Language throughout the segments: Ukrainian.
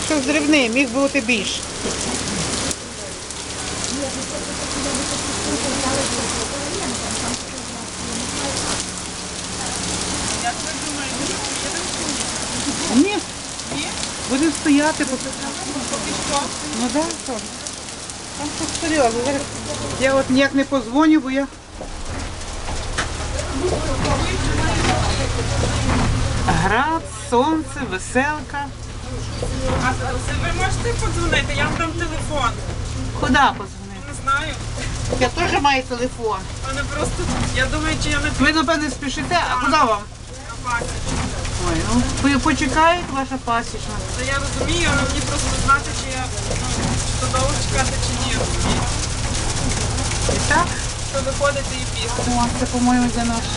вийшов зривний, міг бути більше. Як ви думаєте, що Ні, ні? будемо стояти. Поки що. Ну так, що? Там все серйозно. Зараз я от ніяк не позвоню, бо я... Град, сонце, веселка. А ви можете подзвонити? Я вам дам телефон. Куди позвонити? Не знаю. Я теж маю телефон. Вони просто, я думаю, чи я не Ви, напевне, спішите, а куди вам? на пасічку. Ой, ну, ви почекаєте, ваша пасічна. Та я розумію, але мені просто знати, чи я що довго чекати, чи ні. Розумієте? І так? Що виходите і після. О, це, по-моєму, для нас.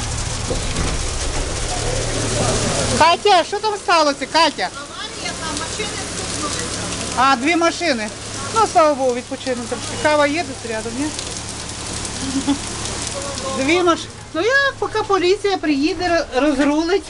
Катя, що там сталося, Катя? Аварія, там машини стукнулися. А, 2 машини. Ну, слава Богу, відпочинемо трошки. Кава є десь рядом, ні? 2 машини. Ну як, поки поліція приїде, розрулить.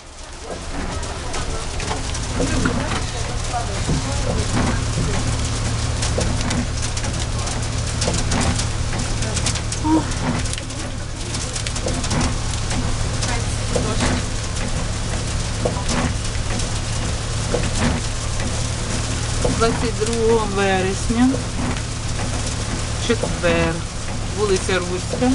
О. 22 вересня, четвер, вулиця Руська.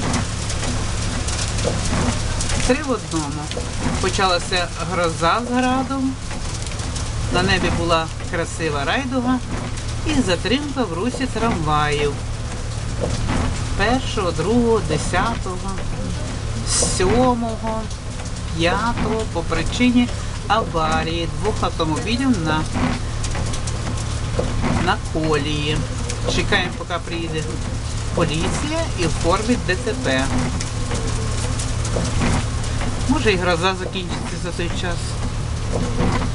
3 в одному. Почалася гроза з градом, на небі була красива райдуга і затримка в русі трамваїв. 1, 2, 10, 7, 5 по причині аварії 2 автомобілів на колії. Чекаємо, поки приїде поліція і оформить ДТП. Може і гроза закінчиться за той час.